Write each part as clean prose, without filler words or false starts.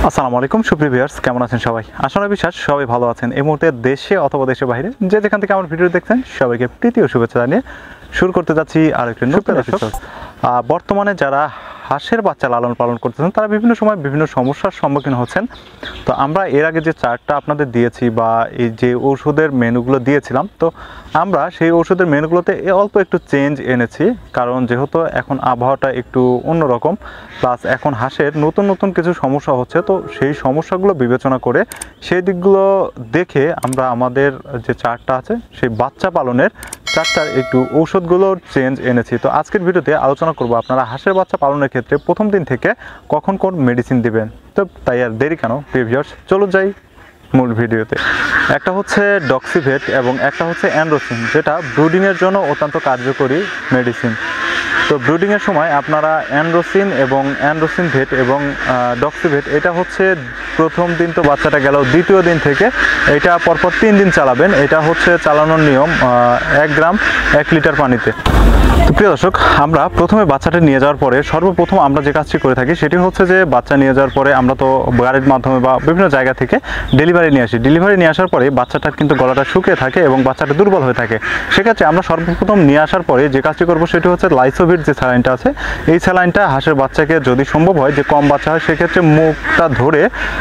আসসালামু আলাইকুম সুপ্রিয় ভিউয়ার্স, কেমন আছেন সবাই? আশা করি বিশ্বাস সবাই ভালো আছেন। এই মুহূর্তে দেশে অথবা দেশের বাইরে যে যেখান থেকে আমার ভিডিও দেখছেন সবাইকে প্রীতি ও শুভেচ্ছা জানিয়ে শুরু করতে যাচ্ছি আর একটি নতুন এপিসোড। বর্তমানে যারা হাঁসের বাচ্চা লালন পালন করতেছেন তারা বিভিন্ন সময় বিভিন্ন সমস্যার সম্মুখীন হচ্ছেন। তো আমরা এর আগে যে চার্টটা আপনাদের দিয়েছি বা এই যে ওষুধের মেনুগুলো দিয়েছিলাম, তো আমরা সেই ওষুধের মেনুগুলোতে অল্প একটু চেঞ্জ এনেছি, কারণ যেহেতু এখন আবহাওয়াটা একটু অন্যরকম, প্লাস এখন হাঁসের নতুন নতুন কিছু সমস্যা হচ্ছে। তো সেই সমস্যাগুলো বিবেচনা করে সেই দিকগুলো দেখে আমরা আমাদের যে চার্টটা আছে সেই বাচ্চা পালনের চার্টটার একটু ঔষধগুলোর চেঞ্জ এনেছি। তো আজকের ভিডিওতে আলোচনা করব আপনারা হাঁসের বাচ্চা পালনের ক্ষেত্রে প্রথম দিন থেকে কখন কোন মেডিসিন দিবেন। তো তাই আর দেরি কেন ভিউয়ার্স, চলো যাই মূল ভিডিওতে। একটা হচ্ছে ডক্সিভেট এবং একটা হচ্ছে অ্যান্ড্রোসিন, যেটা ব্রুডিংয়ের জন্য অত্যন্ত কার্যকরী মেডিসিন। তো ব্রুডিংয়ের সময় আপনারা অ্যান্ড্রোসিন ভেট এবং ডক্সিভেট এটা হচ্ছে প্রথম দিন তো বাচ্চাটা গেল, দ্বিতীয় দিন থেকে এটা পরপর 3 দিন চালাবেন। এটা হচ্ছে চালানোর নিয়ম 1 গ্রাম 1 লিটার পানিতে। তো প্রিয় দর্শক, আমরা প্রথমে বাচ্চাটা নিয়ে যাওয়ার পরে সর্বপ্রথম আমরা যে কাজটি করে থাকি সেটি হচ্ছে যে বাচ্চা নিয়ে যাওয়ার পরে আমরা তো গাড়ির মাধ্যমে বা বিভিন্ন জায়গা থেকে ডেলিভারি নিয়ে আসি। ডেলিভারি নিয়ে আসার পরে বাচ্চাটার কিন্তু গলাটা শুকিয়ে থাকে এবং বাচ্চাটা দুর্বল হয়ে থাকে। সেক্ষেত্রে আমরা সর্বপ্রথম নিয়ে আসার পরে যে কাজটি করবো সেটি হচ্ছে লাইসোভিট যে স্যালাইনটা আছে, এই স্যালাইনটা হাঁসের বাচ্চাকে যদি সম্ভব হয়, যে কম বাচ্চা হয় সেক্ষেত্রে মুখটা ধরে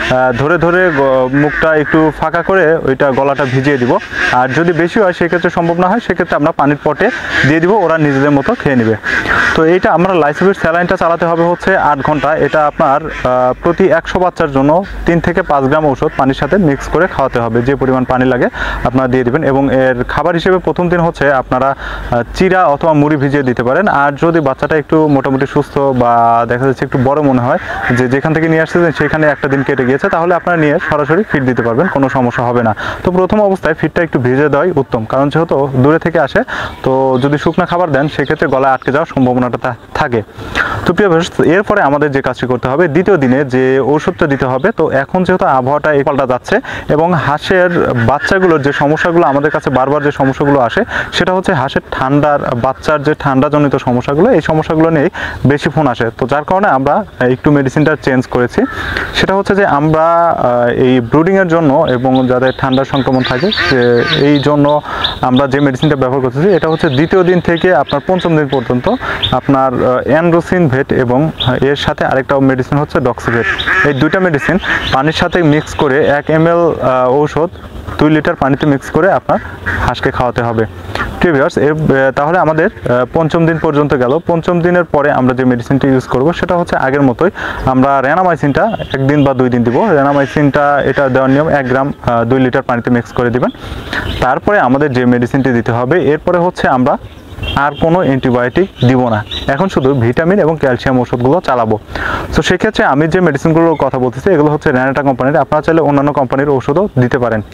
মুখটা একটু ফাঁকা করে ওইটা গলাটা ভিজিয়ে দিব। আর যদি বেশি হয় সেক্ষেত্রে সম্ভব না হয় সেক্ষেত্রে আমরা পানির পটে দিয়ে দিব, ওরা নিজেদের মতো খেয়ে নেবে। তো এইটা আমরা লাইসোভিট স্যালাইনটা চালাতে হবে হচ্ছে 8 ঘন্টা। এটা আপনার প্রতি 100 বাচ্চার জন্য 3 থেকে 5 গ্রাম ওষুধ পানির সাথে মিক্স করে খাওয়াতে হবে। যে পরিমাণ পানি লাগে আপনারা দিয়ে দিবেন। এবং এর খাবার হিসেবে প্রথম দিন হচ্ছে আপনারা চিরা অথবা মুড়ি ভিজিয়ে দিতে পারেন। আর যদি বাচ্চাটা একটু মোটামুটি সুস্থ বা দেখা যাচ্ছে একটু বড় মনে হয়, যে যেখান থেকে নিয়ে আসতেছেন সেখানে একটা দিন কেটে গিয়েছে, তাহলে আপনারা নিয়ে সরাসরি ফিড দিতে পারবেন, কোনো সমস্যা হবে না। তো প্রথম অবস্থায় ফিডটা একটু ভিজে দেওয়াই উত্তম, কারণ যেহেতু দূরে থেকে আসে, তো যদি শুকনা খাবার দেন সেক্ষেত্রে গলায় আটকে যাওয়ার সম্ভাবনাটা থাকে। তো প্রিয় ভিউয়ার্স, এরপরে আমাদের যে কাজটি করতে হবে, দ্বিতীয় দিনে যে ওষুধটা দিতে হবে। তো এখন যেহেতু আবহাওয়াটা পাল্টা যাচ্ছে এবং হাঁসের বাচ্চাগুলোর যে সমস্যাগুলো আমাদের কাছে বারবার যে সমস্যাগুলো আসে, সেটা হচ্ছে হাঁসের বাচ্চার যে ঠান্ডাজনিত সমস্যাগুলো, এই সমস্যাগুলো নিয়েই বেশি ফোন আসে। তো যার কারণে আমরা একটু মেডিসিনটা চেঞ্জ করেছি। সেটা হচ্ছে যে আমরা এই ব্রুডিংয়ের জন্য এবং যাদের ঠান্ডার সংক্রমণ থাকে এই জন্য আমরা যে মেডিসিনটা ব্যবহার করতেছি, এটা হচ্ছে দ্বিতীয় দিন থেকে আপনার 5ম দিন পর্যন্ত আপনার অ্যান্ড্রোসিন ভেট এবং এর সাথে আরেকটা মেডিসিন হচ্ছে ডক্সিভেট। এই দুইটা মেডিসিন পানির সাথে মিক্স করে 1 ml ঔষধ 2 লিটার পানিতে মিক্স করে আপনার হাঁসকে খাওয়াতে হবে। ভিউয়ার্স, তাহলে আমাদের 5ম দিন পর্যন্ত গেল। 5ম দিনের পরে আমরা যে মেডিসিনটা ইউজ করব সেটা হচ্ছে আগের মতোই আমরা র্যানামাইসিনটা 1 দিন বা 2 দিন দিব। র্যানামাইসিনটা এটা দেওয়ার নিয়ম 1 গ্রাম 2 লিটার পানিতে মিক্স করে দিবেন। তারপরে আমাদের যে মেডিসিনটি দিতে হবে, এরপরে হচ্ছে আমরা আর কোনো অ্যান্টিবায়োটিক দিব না, এখন শুধু ভিটামিন এবং ক্যালসিয়াম ওষুধগুলো চালাবো। তো সেক্ষেত্রে আমি যে মেডিসিনগুলোর কথা বলতেছি এগুলো হচ্ছে র্যানাটা কোম্পানির, আপনারা চাইলে অন্যান্য কোম্পানির ওষুধও দিতে পারেন।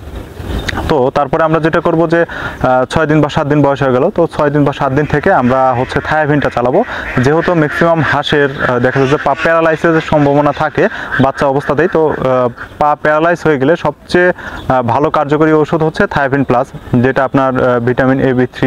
তো তারপরে আমরা যেটা করব যে 6 দিন বা 7 দিন বয়স হয়ে গেল, তো 6 দিন বা 7 দিন থেকে আমরা হচ্ছে থায়াভিনটা চালাবো। যেহেতু ম্যাক্সিমাম হাঁসের দেখা যাচ্ছে পা প্যারালাইসিসের সম্ভাবনা থাকে বাচ্চা অবস্থাতেই, তো পা প্যারালাইজ হয়ে গেলে সবচেয়ে ভালো কার্যকরী ওষুধ হচ্ছে থায়াভিন প্লাস, যেটা আপনার vitamin A, B3,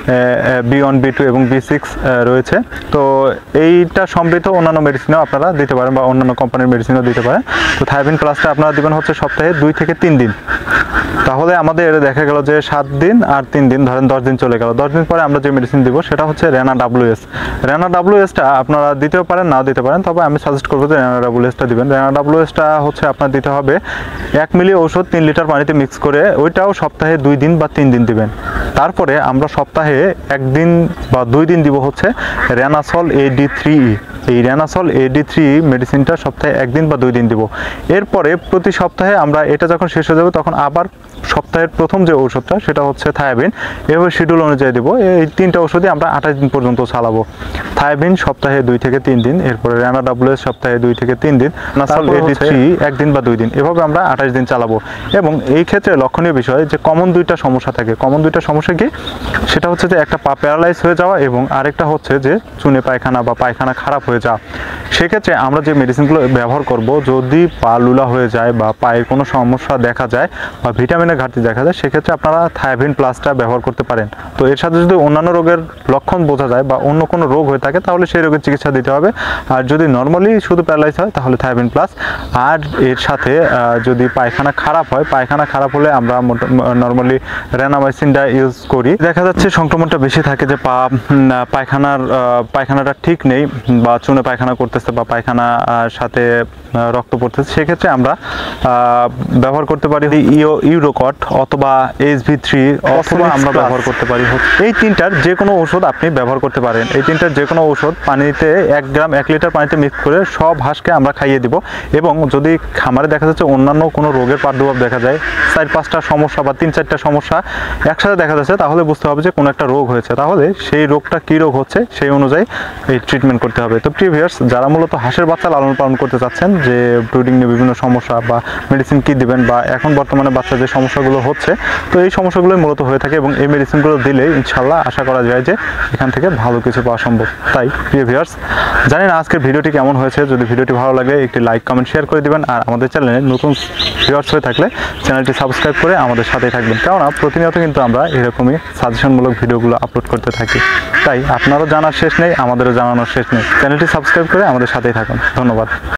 B1, B2 এবং B6 রয়েছে। তো এইটা সমৃদ্ধ অন্যান্য মেডিসিনও আপনারা দিতে পারেন বা অন্যান্য কোম্পানির মেডিসিনও দিতে পারেন। তো থায়াভিন প্লাসটা আপনারা দিবেন হচ্ছে সপ্তাহে 2 থেকে 3 দিন। তাহলে আমাদের দেখা গেল যে 7 দিন আর 3 দিন, ধরেন 10 দিন চলে গেল। 10 দিন পরে আমরা যে মেডিসিন দিব সেটা হচ্ছে রেনা WS। রেনা WSটা আপনারা দিতেও পারেন, নাও দিতে পারেন, তবে আমি সাজেস্ট করবো যে রেনা WSটা দিবেন। রেনা WSটা হচ্ছে আপনার দিতে হবে 1 মিলি ঔষধ 3 লিটার পানিতে মিক্স করে, ওইটাও সপ্তাহে 2 দিন বা 3 দিন দিবেন। তারপরে আমরা সপ্তাহে 1 দিন বা 2 দিন দিব হচ্ছে রেনাসল AD3E। এই রেনাসল AD3 মেডিসিনটা সপ্তাহে 1 দিন বা 2 দিন দিব। এরপরে প্রতি সপ্তাহে আমরা এটা যখন শেষ হয়ে যাবে তখন আবার সপ্তাহের প্রথম যে ঔষধটা সেটা হচ্ছে থায়াবিন, এভাবে শিডিউল অনুযায়ী দিব। এই 3টা ওষুধই আমরা 28 দিন পর্যন্ত চালাবো। থায়াবিন সপ্তাহে 2 থেকে 3 দিন, এরপরে রেনা WS সপ্তাহে 2 থেকে 3 দিন, রেনাসল AD3 1 দিন বা 2 দিন, এভাবে আমরা 28 দিন চালাবো। এবং এই ক্ষেত্রে লক্ষণীয় বিষয় যে কমন 2টা সমস্যা থাকে। কমন 2টা সমস্যা কি? সেটা হচ্ছে যে একটা পা প্যারালাইজ হয়ে যাওয়া এবং আরেকটা হচ্ছে যে চুনে পায়খানা বা পায়খানা খারাপ হয়ে যাওয়া। সেক্ষেত্রে আমরা যে মেডিসিনগুলো ব্যবহার করব, যদি পা লুলা হয়ে যায় বা পায়ের কোনো সমস্যা দেখা যায় বা ভিটামিন ভিটামিনের ঘাটতি দেখা যায় সেক্ষেত্রে আপনারা থায়াবিন প্লাসটা ব্যবহার করতে পারেন। তো এর সাথে যদি অন্যান্য রোগের লক্ষণ বোঝা যায় বা অন্য কোনো রোগ হয়ে থাকে তাহলে সেই রোগের চিকিৎসা দিতে হবে। আর যদি নর্মালি শুধু প্যারালাইজ হয় তাহলে থায়াবিন প্লাস। আর এর সাথে যদি পায়খানা খারাপ হয়, পায়খানা খারাপ হলে আমরা নর্মালি রেনামাইসিনটা ইউজ করি। দেখা যাচ্ছে সংক্রমণটা বেশি থাকে যে পায়খানাটা ঠিক নেই বা চুনে পায়খানা করতেছে বা পায়খানার সাথে রক্ত পড়তেছে, সেক্ষেত্রে আমরা ব্যবহার করতে পারি ইউরোকট অথবা SV3 অথবা আমরা ব্যবহার করতে পারি এই তিনটার যে কোনো ওষুধ আপনি ব্যবহার করতে পারেন। এই তিনটার যে কোনো ওষুধ পানিতে 1 গ্রাম 1 লিটার পানিতে মিক্স করে সব হাঁসকে আমরা খাইয়ে দিব। এবং যদি খামারে দেখা যাচ্ছে অন্যান্য কোনো রোগের প্রাদুর্ভাব দেখা যায়, 4-5টা সমস্যা বা 3-4টা সমস্যা একসাথে দেখা যাচ্ছে, তাহলে বুঝতে হবে যে কোনো একটা রোগ হয়েছে। তাহলে সেই রোগটা কী রোগ হচ্ছে সেই অনুযায়ী এই ট্রিটমেন্ট করতে হবে। তো প্রিয় ভিউয়ার্স, যারা মূলত হাঁসের বাচ্চা লালন পালন করতে চাচ্ছেন, যে ব্রিডিং নিয়ে বিভিন্ন সমস্যা বা মেডিসিন কী দিবেন বা এখন বর্তমানে বাচ্চা যে সমস্যাগুলো হচ্ছে, তো এই সমস্যাগুলোই মূলত হয়ে থাকে এবং এই মেডিসিনগুলো দিলে ইনশাল্লাহ আশা করা যায় যে এখান থেকে ভালো কিছু পাওয়া সম্ভব। তাই প্রিয় ভিউয়ার্স, জানি না আজকের ভিডিওটি কেমন হয়েছে। যদি ভিডিওটি ভালো লাগে একটি লাইক কমেন্ট শেয়ার করে দিবেন। আর আমাদের চ্যানেলে নতুন ভিউয়ার্স হয়ে থাকলে চ্যানেলটি সাবস্ক্রাইব করে আমাদের সাথেই থাকবেন, কেননা প্রতিনিয়ত কিন্তু আমরা এরকমই সাজেশনমূলক ভিডিওগুলো আপলোড করতে থাকি। তাই আপনারও জানার শেষ নেই, আমাদেরও জানানোর শেষ নেই। চ্যানেলটি সাবস্ক্রাইব করে আমাদের সাথেই থাকুন। ধন্যবাদ।